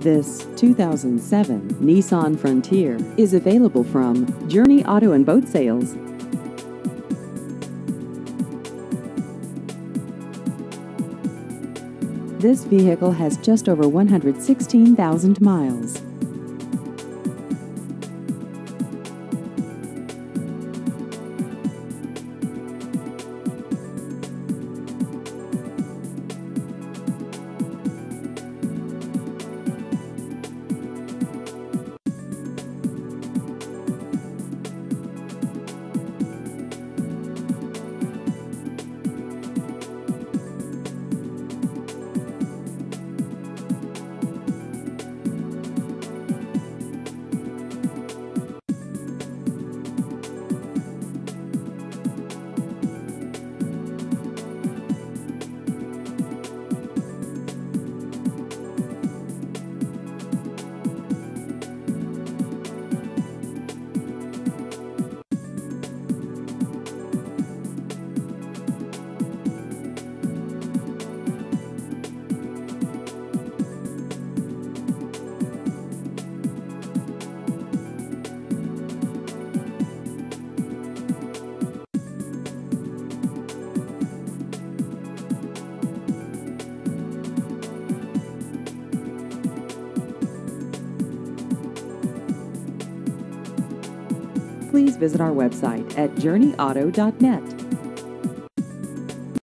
This 2007 Nissan Frontier is available from Journey Auto and Boat Sales. This vehicle has just over 116,000 miles. Please visit our website at journeyauto.net.